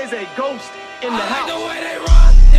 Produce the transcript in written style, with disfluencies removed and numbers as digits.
is a ghost in the I like house. the way they rock.